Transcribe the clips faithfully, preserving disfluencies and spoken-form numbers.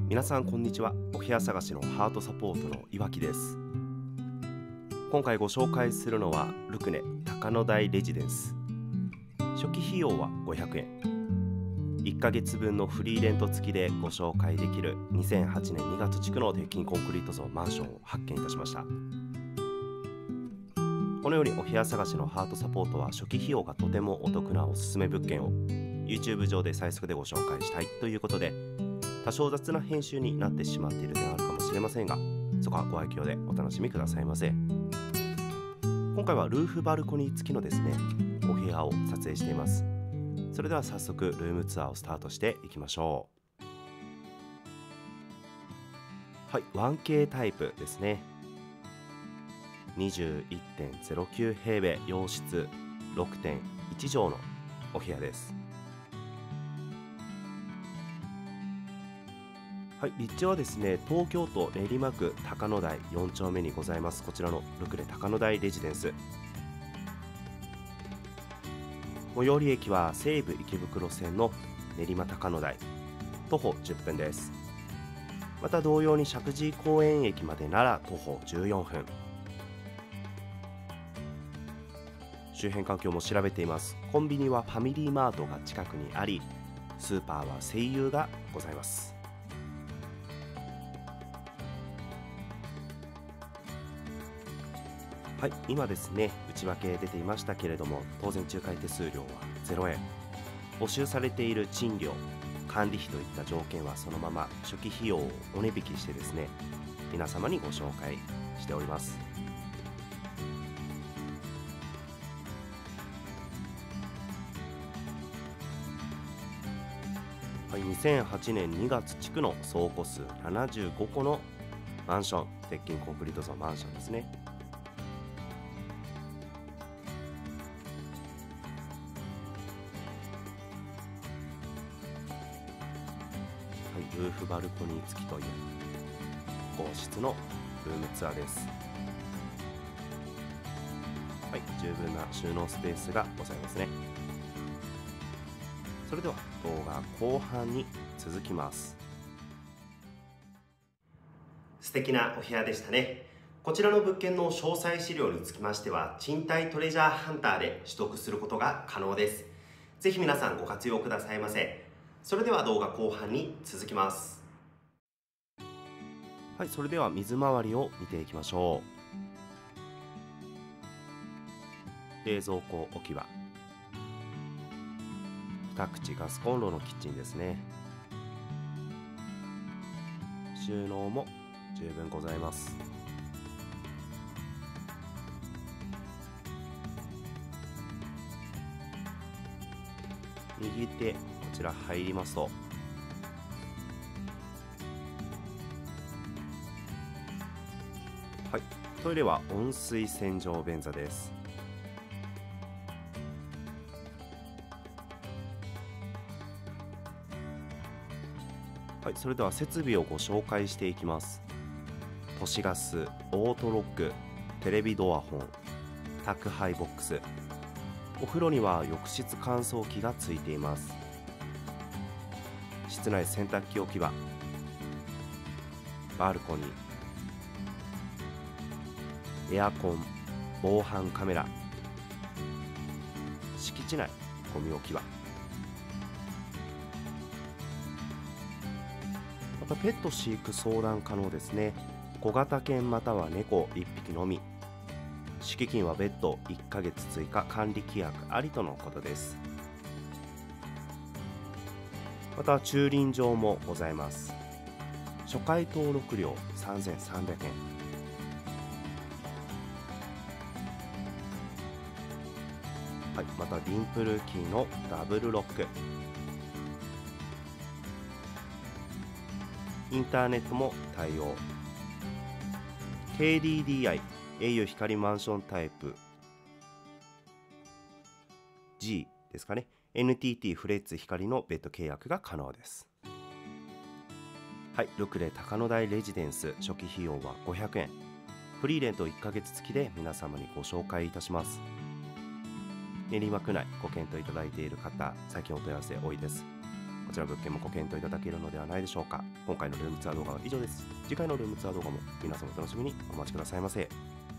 皆さんこんにちは。お部屋探しのハートサポートの岩木です。今回ご紹介するのはルクネ高野台レジデンス。初期費用はごひゃくえん。いっかげつぶんのフリーレント付きでご紹介できるにせんはちねんにがつ築の鉄筋コンクリートゾーンマンションを発見いたしました。このようにお部屋探しのハートサポートは初期費用がとてもお得なおすすめ物件を YouTube 上で最速でご紹介したいということで、多少雑な編集になってしまっている点はあるかもしれませんが、そこはご愛嬌でお楽しみくださいませ。今回はルーフバルコニー付きのですね、お部屋を撮影しています。それでは早速ルームツアーをスタートしていきましょう。はい、ワンケー タイプですね。にじゅういってんゼロきゅう 平米、洋室 ろくてんいち 畳のお部屋です。はい、立地はですね、東京都練馬区高野台よん丁目にございますこちらのルクネ高野台レジデンス。最寄り駅は西武池袋線の練馬高野台、徒歩じゅっぷんです。また同様に石神井公園駅までなら徒歩じゅうよんぷん。周辺環境も調べています。コンビニはファミリーマートが近くにあり、スーパーは西友がございます。はい、今ですね、内訳出ていましたけれども、当然仲介手数料はゼロえん。募集されている賃料、管理費といった条件はそのまま初期費用をお値引きしてですね、皆様にご紹介しております。はい、にせんはちねんにがつ築の総戸数ななじゅうごこのマンション、鉄筋コンクリートゾーンマンションですね。はい、ルーフバルコニー付きという高室のルームツアーです。はい、十分な収納スペースがございますね。それでは動画後半に続きます。素敵なお部屋でしたね。こちらの物件の詳細資料につきましては、賃貸トレジャーハンターで取得することが可能です。ぜひ皆さんご活用くださいませ。それでは動画後半に続きます。はい、それでは水回りを見ていきましょう。冷蔵庫置き場、二口ガスコンロのキッチンですね。収納も十分ございます。右手こちら入りますと、はい、トイレは温水洗浄便座です。はい、それでは設備をご紹介していきます。都市ガス、オートロック、テレビドアホン、宅配ボックス。お風呂には浴室乾燥機がついています。室内洗濯機置き場、バルコニー、エアコン、防犯カメラ、敷地内ゴミ置き場。またペット飼育相談可能ですね。小型犬または猫いっぴきのみ。敷金は別途いっかげつ追加管理規約ありとのことです。また駐輪場もございます。初回登録料さんぜんさんびゃくえん。はい、またディンプルキーのダブルロック。インターネットも対応。 ケーディーディーアイ au 光マンションタイプ G ですかね。 エヌティーティー フレッツ光の別途契約が可能です。はい、ルクレ高野台レジデンス初期費用はごひゃくえん。フリーレントいっかげつ付きで皆様にご紹介いたします。練馬区内ご検討いただいている方、最近お問い合わせ多いです。こちら物件もご検討いただけるのではないでしょうか。今回のルームツアー動画は以上です。次回のルームツアー動画も皆様お楽しみにお待ちくださいませ。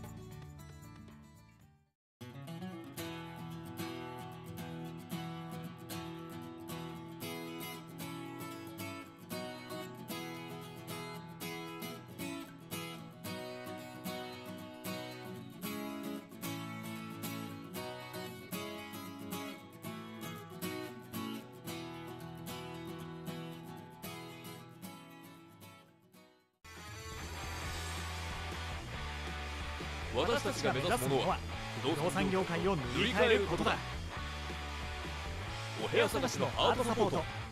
私たちが目指すものは不動産業界を塗り替えることだ。お部屋探しのハートサポート